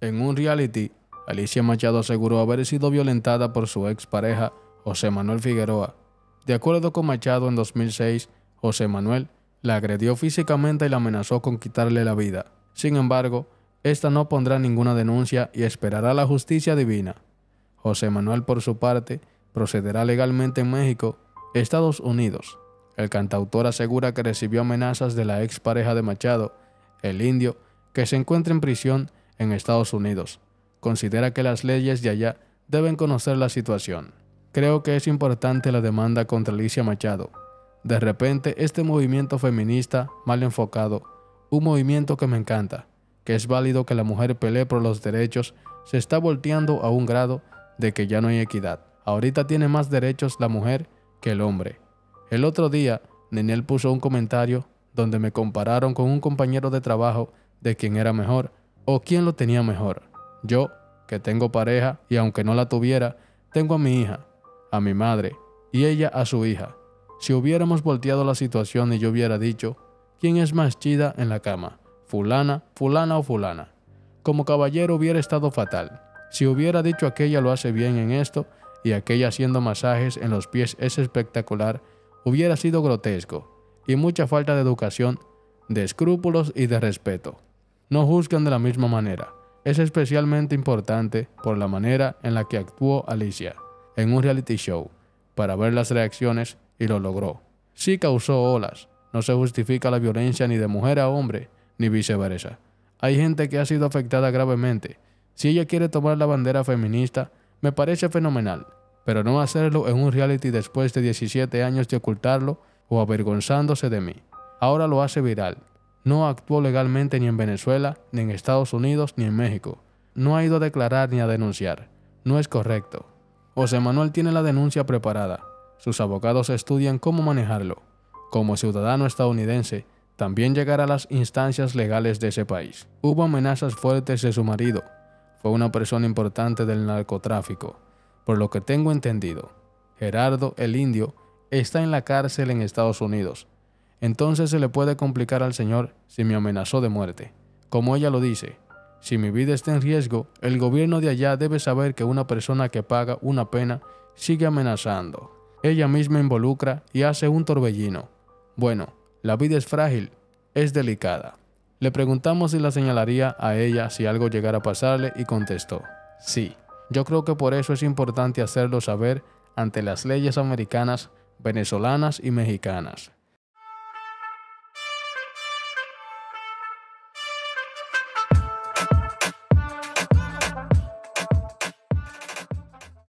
En un reality, Alicia Machado aseguró haber sido violentada por su expareja, José Manuel Figueroa. De acuerdo con Machado, en 2006, José Manuel la agredió físicamente y la amenazó con quitarle la vida. Sin embargo, esta no pondrá ninguna denuncia y esperará la justicia divina. José Manuel, por su parte, procederá legalmente en México, Estados Unidos. El cantautor asegura que recibió amenazas de la expareja de Machado, el indio, que se encuentra en prisión en Estados Unidos. Considera que las leyes de allá deben conocer la situación. Creo que es importante la demanda contra Alicia Machado. De repente, este movimiento feminista mal enfocado, un movimiento que me encanta, que es válido que la mujer pelee por los derechos, se está volteando a un grado de que ya no hay equidad. Ahorita tiene más derechos la mujer que el hombre. El otro día, Ninel puso un comentario donde me compararon con un compañero de trabajo de quién era mejor o quién lo tenía mejor. Yo, que tengo pareja y aunque no la tuviera, tengo a mi hija, a mi madre y ella a su hija. Si hubiéramos volteado la situación y yo hubiera dicho, ¿quién es más chida en la cama? ¿Fulana, fulana o fulana? Como caballero hubiera estado fatal. Si hubiera dicho aquella lo hace bien en esto y aquella haciendo masajes en los pies es espectacular, hubiera sido grotesco y mucha falta de educación, de escrúpulos y de respeto. No juzgan de la misma manera. Es especialmente importante por la manera en la que actuó Alicia en un reality show para ver las reacciones y lo logró. Sí causó olas. No se justifica la violencia ni de mujer a hombre, ni viceversa. Hay gente que ha sido afectada gravemente. Si ella quiere tomar la bandera feminista, me parece fenomenal, pero no hacerlo en un reality después de 17 años de ocultarlo o avergonzándose de mí. Ahora lo hace viral. No actuó legalmente ni en Venezuela, ni en Estados Unidos, ni en México. No ha ido a declarar ni a denunciar. No es correcto. José Manuel tiene la denuncia preparada. Sus abogados estudian cómo manejarlo. Como ciudadano estadounidense, también llegará a las instancias legales de ese país. Hubo amenazas fuertes de su marido. Fue una persona importante del narcotráfico. Por lo que tengo entendido, Gerardo, el indio, está en la cárcel en Estados Unidos. Entonces se le puede complicar al señor si me amenazó de muerte. Como ella lo dice, si mi vida está en riesgo, el gobierno de allá debe saber que una persona que paga una pena sigue amenazando. Ella misma involucra y hace un torbellino. Bueno, la vida es frágil, es delicada. Le preguntamos si la señalaría a ella si algo llegara a pasarle y contestó, sí. Yo creo que por eso es importante hacerlo saber ante las leyes americanas, venezolanas y mexicanas.